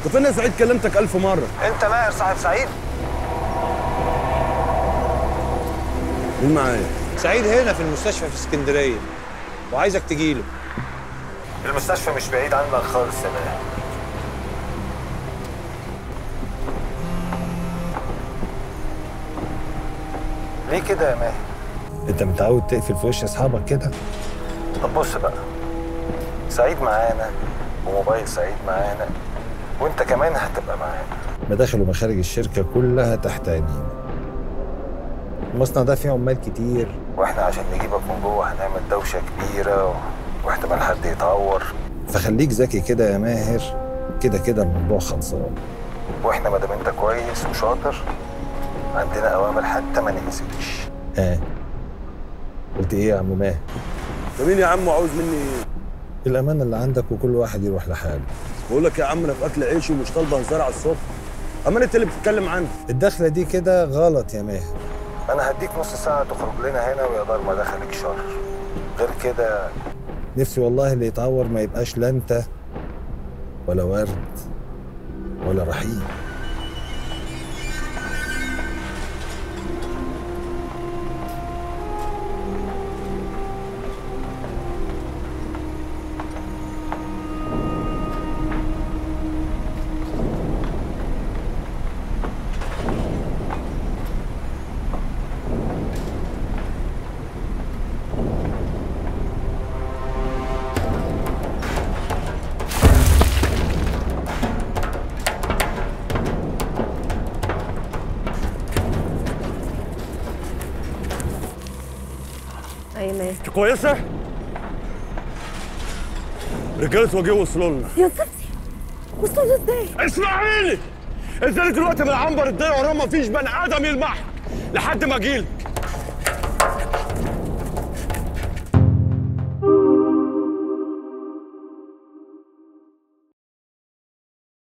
انت فين يا سعيد؟ كلمتك 1000 مره. انت ماهر صاحب سعيد؟ مين معايا؟ سعيد هنا في المستشفى في اسكندريه وعايزك تجيله. المستشفى مش بعيد عنك خالص يا ماهر. ليه كده يا ماهر؟ انت متعود تقفل في وش اصحابك كده؟ طب بص بقى، سعيد معانا وموبايل سعيد معانا وانت كمان هتبقى معانا. مداخل ومخارج الشركه كلها تحت عينينا. المصنع ده فيه عمال كتير، واحنا عشان نجيبك من جوه هنعمل دوشه كبيره واحتمال حد يتعور. فخليك ذكي كده يا ماهر، كده كده الموضوع خلصان. واحنا ما دام انت كويس وشاطر عندنا اوامر حتى ما ننزلش. قلت ايه يا عم ماهر؟ انت مين يا عم وعاوز مني ايه؟ الامانه اللي عندك وكل واحد يروح لحاله. بقول لك يا عم انا في اكل عيشي ومش طالبه هزار على الصبح. اما انت اللي بتتكلم عنها. الدخله دي كده غلط يا ماهر. انا هديك نص ساعه تخرج لنا هنا ويا دار ما دخلك شر. غير كده نفسي والله اللي يتعور ما يبقاش لا انت ولا ورد ولا رحيم. ايمن انت كويسه؟ رجاله وجيه وصلوا لنا. يا ستي وصلوا له ازاي؟ اسمعيني، انزلي دلوقتي من عنبر الضيق ورا، ما فيش بني ادم يلمحك لحد ما اجيلك.